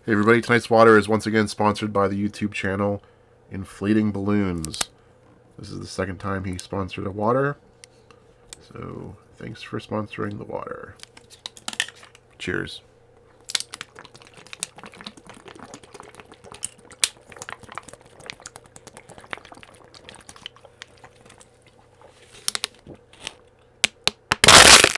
Hey everybody, tonight's water is once again sponsored by the YouTube channel Inflating Balloons. This is the second time he sponsored a water, so thanks for sponsoring the water. Cheers.